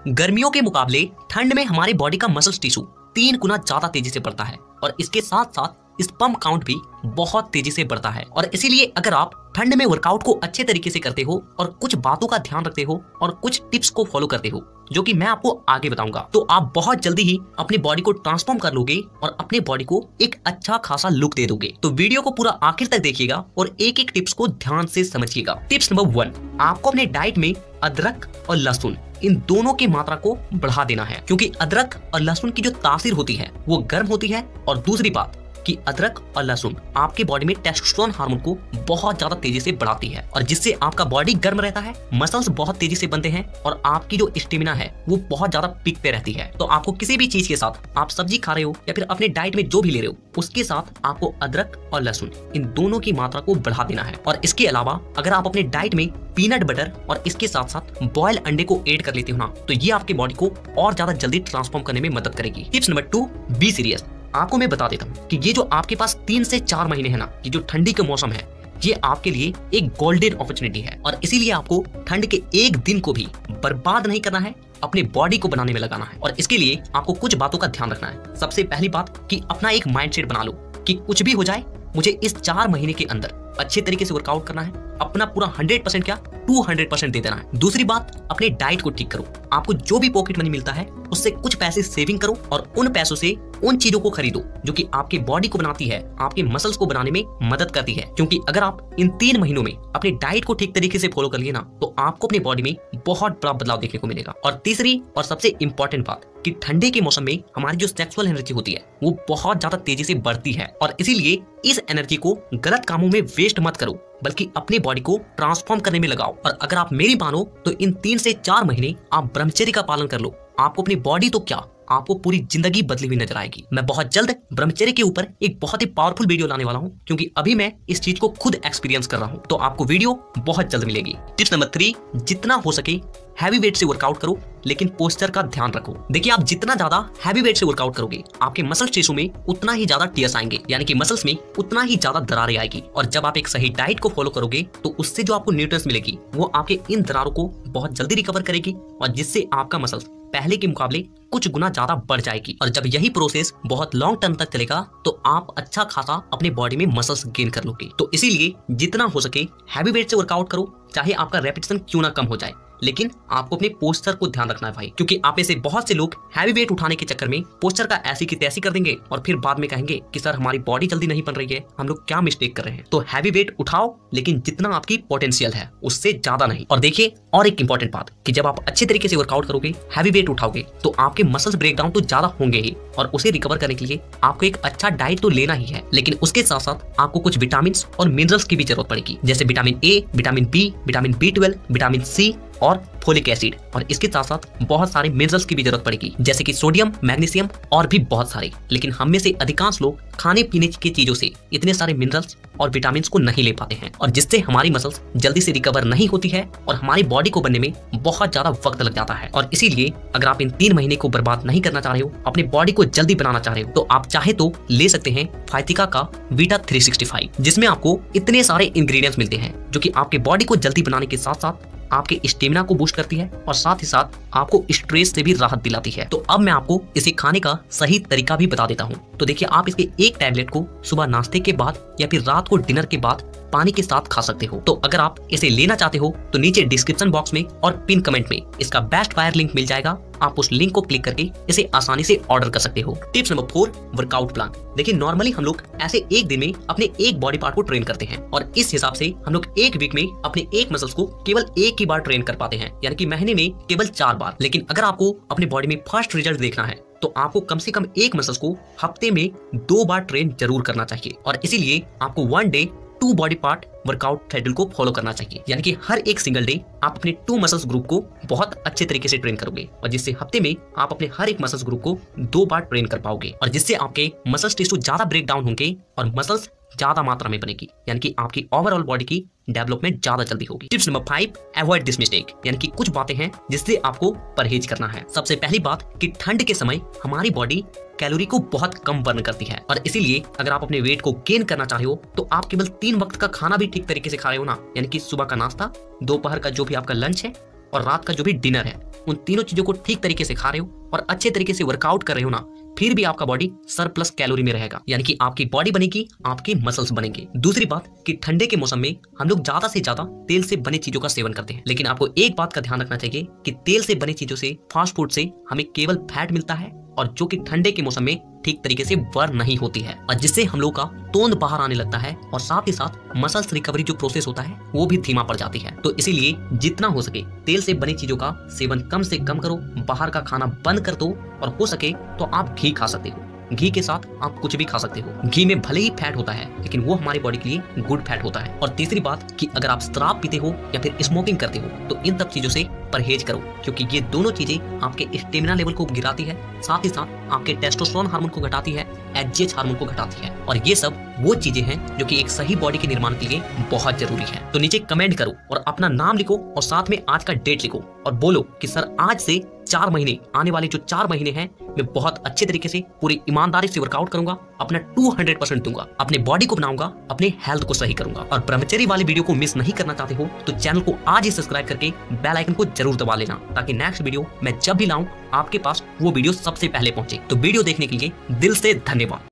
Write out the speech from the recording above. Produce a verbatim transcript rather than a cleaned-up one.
गर्मियों के मुकाबले ठंड में हमारे बॉडी का मसल्स टिश्यू तीन गुना ज्यादा तेजी से बढ़ता है और इसके साथ साथ स्पर्म काउंट भी बहुत तेजी से बढ़ता है। और इसीलिए अगर आप ठंड में वर्कआउट को अच्छे तरीके से करते हो और कुछ बातों का ध्यान रखते हो और कुछ टिप्स को फॉलो करते हो जो कि मैं आपको आगे बताऊंगा, तो आप बहुत जल्दी ही अपनी बॉडी को ट्रांसफॉर्म कर लोगे और अपने बॉडी को एक अच्छा खासा लुक दे दोगे। तो वीडियो को पूरा आखिर तक देखिएगा और एक एक टिप्स को ध्यान से समझिएगा। टिप्स नंबर वन, आपको अपने डाइट में अदरक और लहसुन इन दोनों की मात्रा को बढ़ा देना है, क्योंकि अदरक और लहसुन की जो तासीर होती है वो गर्म होती है। और दूसरी बात कि अदरक और लहसुन आपके बॉडी में टेस्टोस्टेरोन हार्मोन को बहुत ज्यादा तेजी से बढ़ाती है और जिससे आपका बॉडी गर्म रहता है, मसल्स बहुत तेजी से बनते हैं और आपकी जो स्टेमिना है वो बहुत ज्यादा पीक पे रहती है। तो आपको किसी भी चीज के साथ, आप सब्जी खा रहे हो या फिर अपने डाइट में जो भी ले रहे हो, उसके साथ आपको अदरक और लहसुन इन दोनों की मात्रा को बढ़ा देना है। और इसके अलावा अगर आप अपने डाइट में पीनट बटर और इसके साथ साथ बॉयल अंडे को ऐड कर लेते हो ना, तो ये आपके बॉडी को और ज्यादा जल्दी ट्रांसफॉर्म करने में मदद करेगी। Tips number two, be serious. आपको मैं बता देता हूँ कि ये जो आपके पास तीन से चार महीने है ना, ये जो ठंडी का मौसम है, ये आपके लिए एक गोल्डन अपॉर्चुनिटी है और इसीलिए आपको ठंड के एक दिन को भी बर्बाद नहीं करना है, अपने बॉडी को बनाने में लगाना है। और इसके लिए आपको कुछ बातों का ध्यान रखना है। सबसे पहली बात कि अपना एक माइंडसेट बना लो कि कुछ भी हो जाए, मुझे इस चार महीने के अंदर अच्छे तरीके से वर्कआउट करना है, अपना पूरा हंड्रेड परसेंट क्या टू हंड्रेड परसेंट दे देना है। दूसरी बात, अपने डाइट को ठीक करो। आपको जो भी पॉकेट मनी मिलता है उससे कुछ पैसे सेविंग करो और उन पैसों से उन चीजों को खरीदो जो कि आपके बॉडी को बनाती है, आपके मसल्स को बनाने में मदद करती है। क्योंकि अगर आप इन तीन महीनों में अपने डाइट को ठीक तरीके से फॉलो कर लिए ना, तो आपको अपने बॉडी में बहुत बड़ा बदलाव देखने को मिलेगा। और तीसरी और सबसे इंपॉर्टेंट बात कि ठंडे के मौसम में हमारी जो सेक्सुअल एनर्जी होती है वो बहुत ज्यादा तेजी से बढ़ती है और इसीलिए इस एनर्जी को गलत कामों में वेस्ट मत करो, बल्कि अपनी बॉडी को ट्रांसफॉर्म करने में लगाओ। और अगर आप मेरी मानो तो इन तीन से चार महीने आप ब्रह्मचर्य का पालन कर लो, आपको अपनी बॉडी तो क्या, आपको पूरी जिंदगी बदली हुई नजर आएगी। मैं बहुत जल्द ब्रह्मचर्य के ऊपर एक बहुत ही पावरफुल वीडियो लाने वाला हूं, क्योंकि अभी मैं इस चीज को खुद एक्सपीरियंस कर रहा हूं। तो आपको वीडियो बहुत जल्द मिलेगी। टिप्स नंबर थ्री, जितना हो सके हैवी वेट से वर्कआउट करो, लेकिन पोस्चर का ध्यान रखो। देखिए, आप जितना ज्यादा हैवी वेट से वर्कआउट करोगे, आपके मसल टिश्यू में उतना ही ज्यादा टियर्स आएंगे, यानी कि मसल्स में उतना ही ज्यादा दरारें आएगी। और जब आप एक सही डाइट को फॉलो करोगे तो उससे जो आपको न्यूट्रिएंट्स मिलेगी वो आपके इन दरारों को बहुत जल्दी रिकवर करेगी और जिससे आपका मसल्स पहले के मुकाबले कुछ गुना ज्यादा बढ़ जाएगी। और जब यही प्रोसेस बहुत लॉन्ग टर्म तक चलेगा तो आप अच्छा खासा अपने बॉडी में मसल्स गेन कर लोगे। तो इसीलिए जितना हो सके हैवी वेट से वर्कआउट करो, चाहे आपका रेपिटेशन क्यों ना कम हो जाए, लेकिन आपको अपने पोस्चर को ध्यान रखना है भाई। क्योंकि आप में से बहुत से लोग हैवी वेट उठाने के चक्कर में पोस्चर का ऐसी की तैसी कर देंगे और फिर बाद में कहेंगे कि सर हमारी बॉडी जल्दी नहीं बन रही है, हम लोग क्या मिस्टेक कर रहे हैं। तो हैवी वेट उठाओ, लेकिन जितना आपकी पोटेंशियल है उससे ज्यादा नहीं। और देखिए, और एक इंपॉर्टेंट बात कि जब आप अच्छे तरीके से वर्कआउट करोगे, हैवी वेट उठाओगे, तो आपके मसल्स ब्रेकडाउन तो ज्यादा होंगे ही और उसे रिकवर करने के लिए आपको एक अच्छा डाइट तो लेना ही है, लेकिन उसके साथ साथ आपको कुछ विटामिन और मिनरल्स की भी जरूरत पड़ेगी, जैसे vitamin A, vitamin B, vitamin B twelve, vitamin C और फोलिक एसिड। और इसके साथ साथ बहुत सारे मिनरल्स की भी जरूरत पड़ेगी, जैसे कि सोडियम, मैग्नीशियम और भी बहुत सारे। लेकिन हम में से अधिकांश लोग खाने पीने की चीजों से इतने सारे मिनरल्स और विटामिन को नहीं ले पाते हैं और जिससे हमारी मसल्स जल्दी से रिकवर नहीं होती है और हमारी बॉडी को बनने में बहुत ज्यादा वक्त लग जाता है। और इसीलिए अगर आप इन तीन महीने को बर्बाद नहीं करना चाह रहे हो, अपने बॉडी को जल्दी बनाना चाह रहे हो, तो आप चाहे तो ले सकते हैं फाइटिका का वीटा थ्री सिक्सटी फाइव, जिसमें आपको इतने सारे इंग्रेडिएंट्स मिलते हैं जो कि आपके बॉडी को जल्दी बनाने के साथ साथ आपके स्टेमिना को बूस्ट करती है और साथ ही साथ आपको स्ट्रेस से भी राहत दिलाती है। तो अब मैं आपको इसे खाने का सही तरीका भी बता देता हूँ। तो देखिए, आप इसके एक टैबलेट को सुबह नाश्ते के बाद या फिर रात को डिनर के बाद पानी के साथ खा सकते हो। तो अगर आप इसे लेना चाहते हो तो नीचे डिस्क्रिप्शन बॉक्स में और पिन कमेंट में इसका बेस्ट बायर लिंक मिल जाएगा, आप उस लिंक को क्लिक करके इसे आसानी से ऑर्डर कर सकते हो। Tips number four, workout plan. देखिए, नॉर्मली हम लोग ऐसे एक दिन में अपने एक बॉडी पार्ट को ट्रेन करते हैं और इस हिसाब से हम लोग एक वीक में अपने एक मसल्स को केवल एक ही बार ट्रेन कर पाते हैं, यानी कि महीने में केवल चार बार। लेकिन अगर आपको अपने बॉडी में फर्स्ट रिजल्ट देखना है तो आपको कम से कम एक मसल्स को हफ्ते में दो बार ट्रेन जरूर करना चाहिए। और इसीलिए आपको one day two body part workout schedule को फॉलो करना चाहिए, यानी कि हर एक सिंगल डे आप अपने टू मसल्स ग्रुप को बहुत अच्छे तरीके से ट्रेन करोगे और जिससे हफ्ते में आप अपने हर एक मसल्स ग्रुप को दो बार ट्रेन कर पाओगे और जिससे आपके मसल्स टिश्यू ज्यादा ब्रेक डाउन होंगे और मसल्स ज्यादा मात्रा में बनेगी, यानी कि आपकी ओवरऑल बॉडी की डेवलपमेंट ज्यादा जल्दी होगी। Tips number five, avoid this mistake, यानी कि कुछ बातें हैं जिससे आपको परहेज करना है। सबसे पहली बात कि ठंड के समय हमारी बॉडी कैलोरी को बहुत कम बर्न करती है और इसीलिए अगर आप अपने वेट को गेन करना चाह रहे हो तो आप केवल तीन वक्त का खाना भी ठीक तरीके से खा रहे हो ना, यानी कि सुबह का नाश्ता, दोपहर का जो भी आपका लंच है और रात का जो भी डिनर है, उन तीनों चीजों को ठीक तरीके से खा रहे हो और अच्छे तरीके से वर्कआउट कर रहे हो ना, फिर भी आपका बॉडी सरप्लस कैलोरी में रहेगा, यानी कि आपकी बॉडी बनेगी, आपके मसल्स बनेंगे। दूसरी बात कि ठंडे के मौसम में हम लोग ज्यादा से ज्यादा तेल से बनी चीजों का सेवन करते हैं, लेकिन आपको एक बात का ध्यान रखना चाहिए कि तेल से बनी चीजों से, फास्ट फूड से हमें केवल फैट मिलता है, और जो कि ठंडे के मौसम में ठीक तरीके से बर्न नहीं होती है, और जिससे हम लोग का तोंद बाहर आने लगता है और साथ ही साथ मसल्स रिकवरी जो प्रोसेस होता है वो भी धीमा पड़ जाती है। तो इसीलिए जितना हो सके तेल से बनी चीजों का सेवन कम से कम करो, बाहर का खाना बंद कर दो, और हो सके तो आप घी खा सकते हो। घी के साथ आप कुछ भी खा सकते हो। घी में भले ही फैट होता है, लेकिन वो हमारी बॉडी के लिए गुड फैट होता है। और तीसरी बात कि अगर आप शराब पीते हो या फिर स्मोकिंग करते हो तो इन सब चीजों से परहेज करो, क्योंकि ये दोनों चीजें आपके स्टेमिना लेवल को गिराती है, साथ ही साथ आपके टेस्टोस्टेरोन हार्मोन को घटाती है, एच जी एच हार्मोन को घटाती है, और ये सब वो चीजें हैं जो कि एक सही बॉडी के निर्माण के लिए बहुत जरूरी है। तो नीचे कमेंट करो और अपना नाम लिखो और साथ में आज का डेट लिखो और बोलो कि सर आज से चार महीने, आने वाले जो चार महीने हैं, मैं बहुत अच्छे तरीके से पूरी ईमानदारी से वर्कआउट करूंगा, अपना दो सौ परसेंट दूंगा, अपने बॉडी को बनाऊंगा, अपने हेल्थ को सही करूंगा। और ब्रह्मचर्य वाली वीडियो को मिस नहीं करना चाहते हो तो चैनल को आज ही सब्सक्राइब करके बेल आइकन को जरूर दबा लेना, ताकि नेक्स्ट वीडियो मैं जब भी लाऊं आपके पास वो वीडियो सबसे पहले पहुंचे। तो वीडियो देखने के लिए दिल से धन्यवाद।